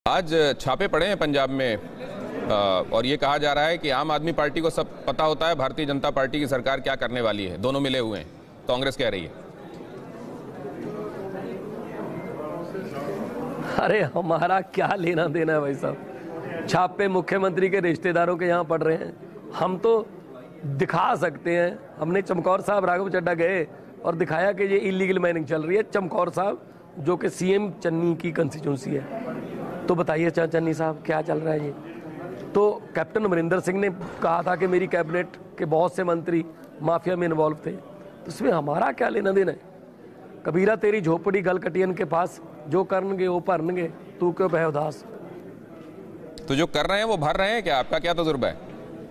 आज छापे पड़े हैं पंजाब में और ये कहा जा रहा है कि आम आदमी पार्टी को सब पता होता है भारतीय जनता पार्टी की सरकार क्या करने वाली है। दोनों मिले हुए हैं, कांग्रेस कह रही है। अरे हमारा क्या लेना देना है भाई साहब। छापे मुख्यमंत्री के रिश्तेदारों के यहाँ पड़ रहे हैं। हम तो दिखा सकते हैं। हमने चमकौर साहब राघव चड्ढा गए और दिखाया कि ये इलीगल माइनिंग चल रही है। चमकौर साहब जो कि सीएम चन्नी की कंस्टिट्यूंसी है, तो बताइए चन्नी साहब क्या चल रहा है ये। तो कैप्टन अमरिंदर सिंह ने कहा था कि मेरी कैबिनेट के बहुत से मंत्री माफिया में इन्वॉल्व थे, तो इसमें हमारा क्या लेना देना है। कबीरा तेरी झोपड़ी गलकटियन के पास, जो करनगे वो भरनगे, तू क्यों बह उदास। तो जो कर रहे हैं वो भर रहे हैं क्या? आपका क्या तजुर्बा है?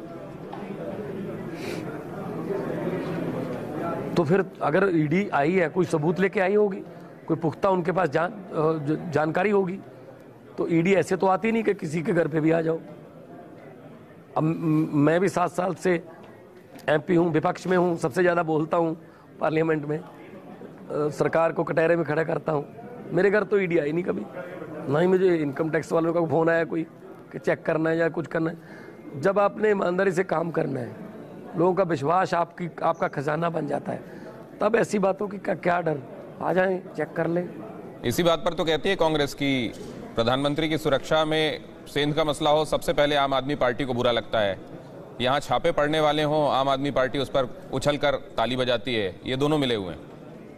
तो फिर अगर ईडी आई है, कोई सबूत लेके आई होगी, कोई पुख्ता उनके पास जानकारी होगी, तो ईडी ऐसे तो आती नहीं कि किसी के घर पे भी आ जाओ। अब मैं भी 7 साल से एमपी हूँ, विपक्ष में हूँ, सबसे ज़्यादा बोलता हूँ पार्लियामेंट में, सरकार को कटहरे में खड़ा करता हूँ। मेरे घर तो ईडी आई नहीं कभी, ना ही मुझे इनकम टैक्स वालों का फ़ोन आया कोई कि चेक करना है या कुछ करना है। जब आपने ईमानदारी से काम करना है, लोगों का विश्वास आपका खजाना बन जाता है, तब ऐसी बातों की क्या डर। आ जाएं, चेक कर लें। इसी बात पर तो कहती है कांग्रेस की प्रधानमंत्री की सुरक्षा में सेंध का मसला हो, सबसे पहले आम आदमी पार्टी को बुरा लगता है। यहाँ छापे पड़ने वाले हों, आम आदमी पार्टी उस पर उछलकर ताली बजाती है। ये दोनों मिले हुए हैं।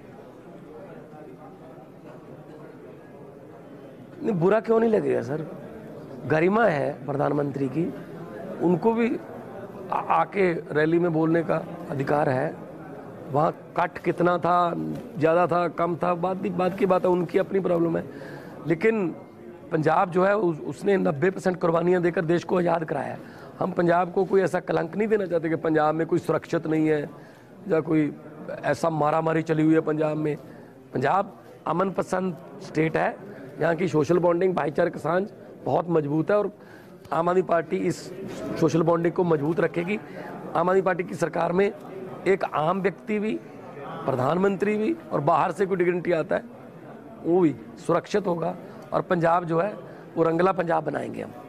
नहीं, बुरा क्यों नहीं लगेगा सर। गरिमा है प्रधानमंत्री की, उनको भी आके रैली में बोलने का अधिकार है। वहाँ कट कितना था, ज़्यादा था, कम था, बात की बात है, उनकी अपनी प्रॉब्लम है। लेकिन पंजाब जो है उसने 90% कुर्बानियाँ देकर देश को आज़ाद कराया। हम पंजाब को कोई ऐसा कलंक नहीं देना चाहते कि पंजाब में कोई सुरक्षित नहीं है या कोई ऐसा मारामारी चली हुई है पंजाब में। पंजाब अमन पसंद स्टेट है, यहाँ की सोशल बॉन्डिंग, भाईचारक सांझ बहुत मजबूत है और आम आदमी पार्टी इस सोशल बॉन्डिंग को मजबूत रखेगी। आम आदमी पार्टी की सरकार में एक आम व्यक्ति भी, प्रधानमंत्री भी और बाहर से कोई डिग्निटी आता है वो भी सुरक्षित होगा और पंजाब जो है वो रंगला पंजाब बनाएंगे हम।